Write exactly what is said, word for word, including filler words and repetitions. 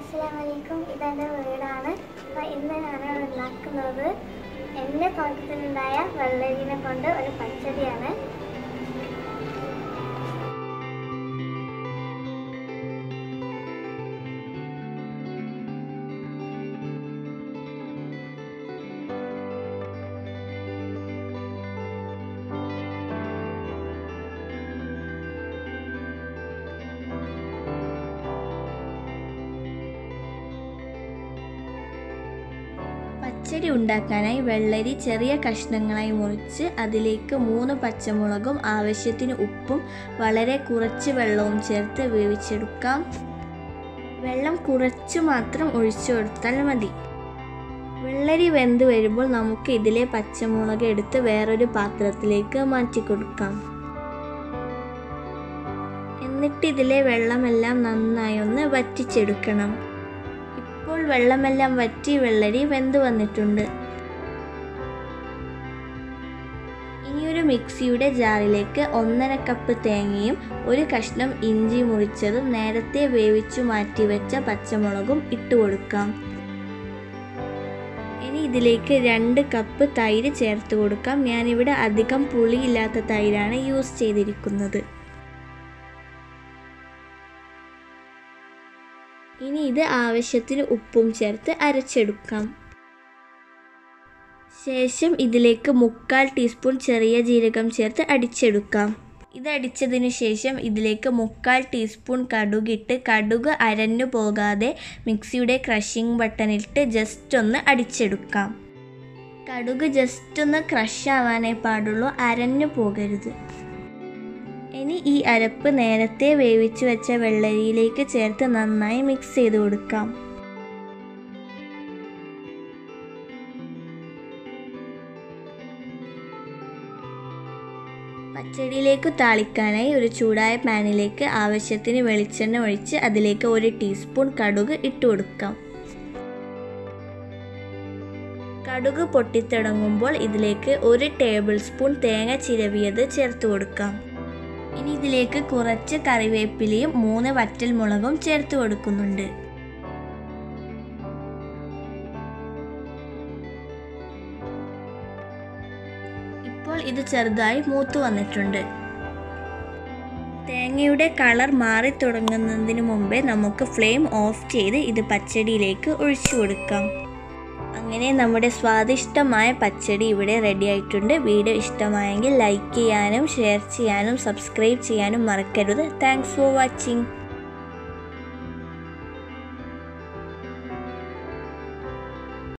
അസ്സലാമലൈക്കും. ഇതെൻ്റെ വീടാണ്. അപ്പോൾ ഇന്ന് ഞാൻ ഉണ്ടാക്കുന്നത് എൻ്റെ തോട്ടത്തിലുണ്ടായ വെള്ളരിനെ കൊണ്ട് ഒരു പച്ചടിയാണ്. പച്ചടി ഉണ്ടാക്കാനായി വെള്ളരി ചെറിയ കഷ്ണങ്ങളായി മുറിച്ച് അതിലേക്ക് മൂന്ന് പച്ചമുളകും ആവശ്യത്തിന് ഉപ്പും വളരെ കുറച്ച് വെള്ളവും ചേർത്ത് വേവിച്ചെടുക്കാം. വെള്ളം കുറച്ച് മാത്രം ഒഴിച്ചു കൊടുത്താൽ മതി. വെള്ളരി വെന്ത് വരുമ്പോൾ നമുക്ക് ഇതിലെ പച്ചമുളക് എടുത്ത് വേറൊരു പാത്രത്തിലേക്ക് മാറ്റി കൊടുക്കാം. എന്നിട്ട് ഇതിലെ വെള്ളമെല്ലാം നന്നായി ഒന്ന് വറ്റിച്ചെടുക്കണം. ഇപ്പോൾ വെള്ളമെല്ലാം വറ്റി വെള്ളരി വെന്ത് വന്നിട്ടുണ്ട്. ഇനിയൊരു മിക്സിയുടെ ജാറിലേക്ക് ഒന്നര കപ്പ് തേങ്ങയും ഒരു കഷ്ണം ഇഞ്ചി മുറിച്ചതും നേരത്തെ വേവിച്ചു മാറ്റി വെച്ച പച്ചമുളകും ഇട്ട് കൊടുക്കാം. ഇനി ഇതിലേക്ക് രണ്ട് കപ്പ് തൈര് ചേർത്ത് കൊടുക്കാം. ഞാനിവിടെ അധികം പുളിയില്ലാത്ത തൈരാണ് യൂസ് ചെയ്തിരിക്കുന്നത്. ഇനി ഇത് ആവശ്യത്തിന് ഉപ്പും ചേർത്ത് അരച്ചെടുക്കാം. ശേഷം ഇതിലേക്ക് മുക്കാൽ ടീസ്പൂൺ ചെറിയ ജീരകം ചേർത്ത് അടിച്ചെടുക്കാം. ഇത് അടിച്ചതിനു ശേഷം ഇതിലേക്ക് മുക്കാൽ ടീസ്പൂൺ കടുകിട്ട് കടുക് അരഞ്ഞു പോകാതെ മിക്സിയുടെ ക്രഷിംഗ് ബട്ടണിലിട്ട് ജസ്റ്റ് ഒന്ന് അടിച്ചെടുക്കാം. കടുക് ജസ്റ്റ് ഒന്ന് ക്രഷ് ആവാനേ പാടുള്ളൂ, അരഞ്ഞു പോകരുത്. ഇനി ഈ അരപ്പ് നേരത്തെ വേവിച്ച് വെച്ച വെള്ളരിയിലേക്ക് ചേർത്ത് നന്നായി മിക്സ് ചെയ്ത് കൊടുക്കാം. പച്ചടിയിലേക്ക് താളിക്കാനായി ഒരു ചൂടായ പാനിലേക്ക് ആവശ്യത്തിന് വെളിച്ചെണ്ണ ഒഴിച്ച് അതിലേക്ക് ഒരു ടീസ്പൂൺ കടുക് ഇട്ട് കൊടുക്കാം. കടുക് പൊട്ടിത്തിടങ്ങുമ്പോൾ ഇതിലേക്ക് ഒരു ടേബിൾ സ്പൂൺ തേങ്ങ ചിരവിയത് ചേർത്ത് കൊടുക്കാം. ഇനി ഇതിലേക്ക് കുറച്ച് കറിവേപ്പിലയും മൂന്ന് വറ്റൽ മുളകും ചേർത്ത് കൊടുക്കുന്നുണ്ട്. ഇപ്പോൾ ഇത് ചെറുതായി മൂത്തു വന്നിട്ടുണ്ട്. തേങ്ങയുടെ കളർ മാറി തുടങ്ങുന്നതിന് മുമ്പേ നമുക്ക് ഫ്ലെയിം ഓഫ് ചെയ്ത് ഇത് പച്ചടിയിലേക്ക് ഒഴിച്ചു കൊടുക്കാം. അങ്ങനെ നമ്മുടെ സ്വാദിഷ്ടമായ പച്ചടി ഇവിടെ റെഡി ആയിട്ടുണ്ട്. വീഡിയോ ഇഷ്ടമായെങ്കിൽ ലൈക്ക് ചെയ്യാനും ഷെയർ ചെയ്യാനും സബ്സ്ക്രൈബ് ചെയ്യാനും മറക്കരുത്. Thanks for watching.